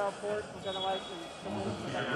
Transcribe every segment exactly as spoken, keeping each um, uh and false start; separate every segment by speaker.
Speaker 1: our port, which I don't like, and someone was like,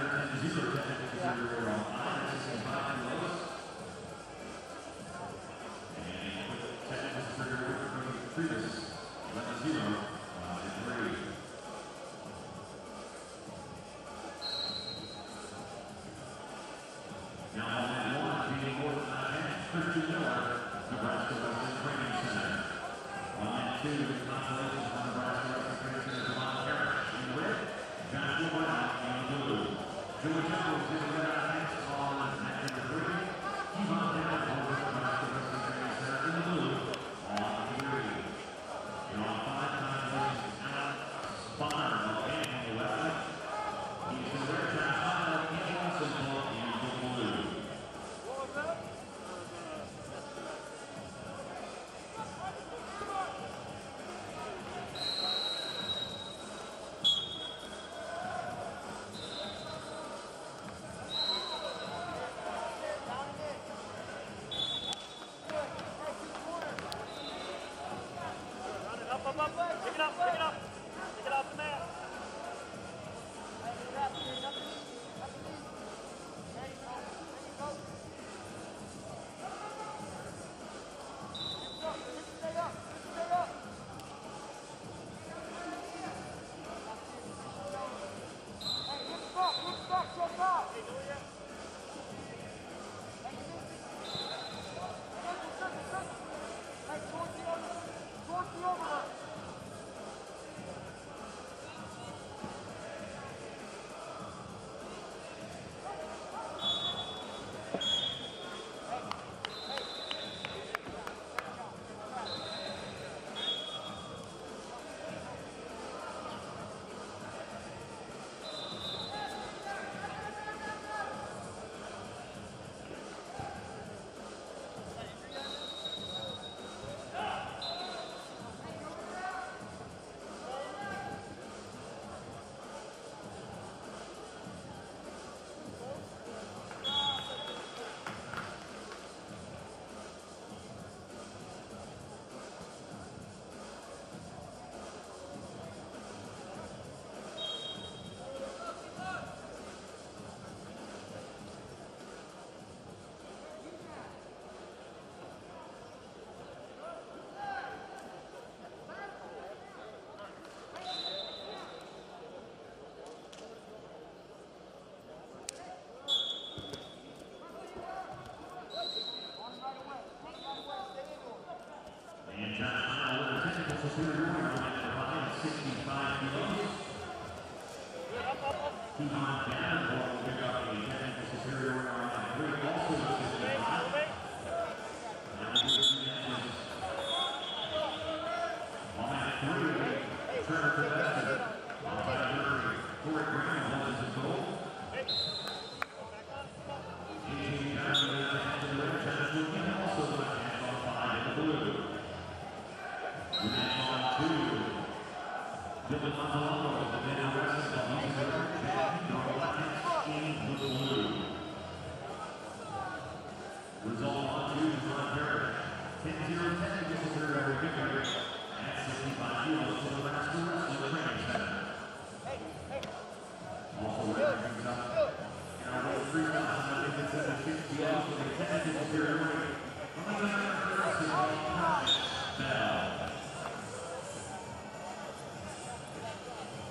Speaker 2: Now, on that one, Dayne Morton Unattached, Nebraska Wrestling Training Center. On that two, congratulations on Nebraska Wrestling Training Center, Devon Parrish in red, Joshua Brown in blue. Joey Jones in the red Unattached on that number three. Devon Parrish over Nebraska Wrestling Training Center in the blue on three. And on five, congratulations Alex Bonner on the left. He's in the red Josh Bonner in Johnson in the blue.
Speaker 1: up, up, up, pick it up, pick it up, pick it off the mat. And Josh Bonner with the technical superiority on sixty-five kilos. Devon Davenport will pick up the technical superiority on three, also with sixty-five. Now we see the engines. On that three, Trevor Tedeschi. On that three, Corey Graham holds his goal. Eugene Johnson with the hands in the red, Johnson again also with the hands on five in the blue. Next on two, Dylan Montalano, the Dayne Wrestling, he's the red champion, on left in the blue. Result on two, Devon Parrish, ten zero technical superiority victory at sixty-five kilos for the Nebraska Wrestling Training Center. Also representing up in our road three thousand, I think it's at the sixty kilos for the technical superiority from the Nebraska Wrestling Bell.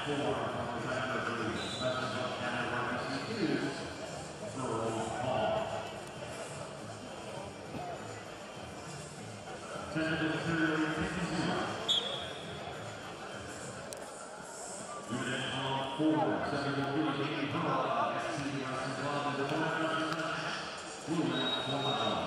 Speaker 2: four from the Saturday, special jump category C two, Earl Hall. Technical material fifty-zero. Unit on four, seventy-three, Dayne Hall, S C Wrestling Club, the Nebraska, Blue Red, Colorado.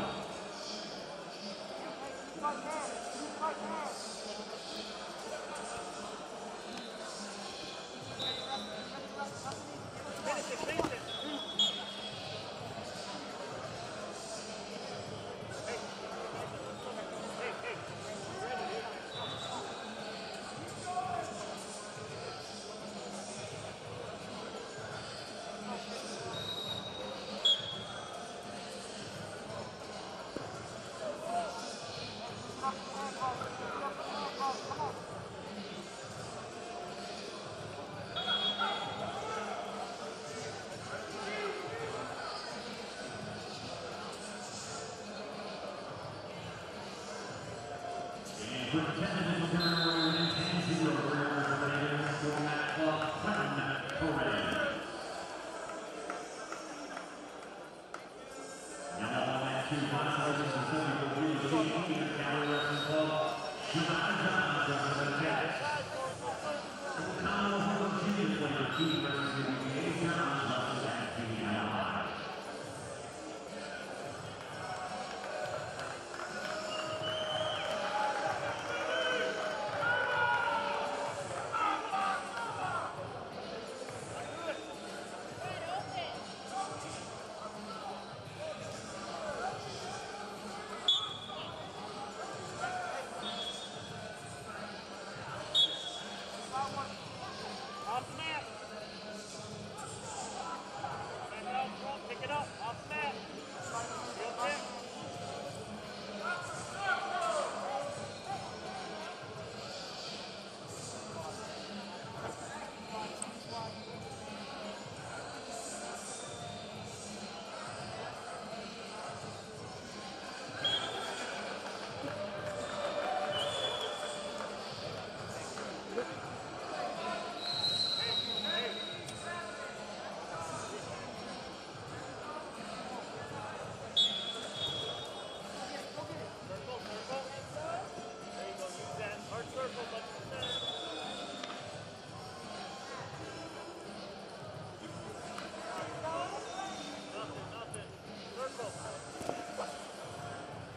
Speaker 2: For the technical category, winning ten zero, representing Format Club, Clinton Torres. Now on that two finals, the seventy-three, Dayne County Wrestling Club, Shimon representing O'Connell Hall Junior player, Keith representing Dave Jones, representing P I I.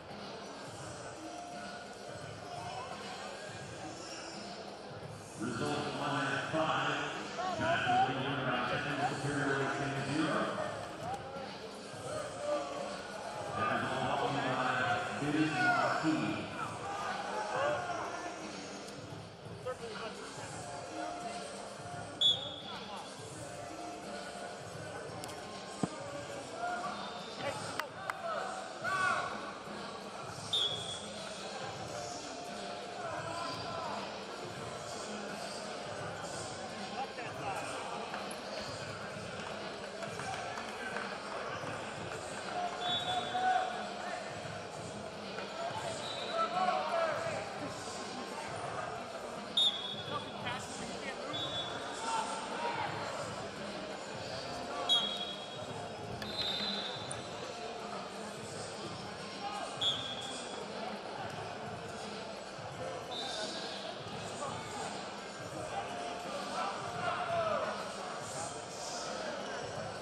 Speaker 2: Result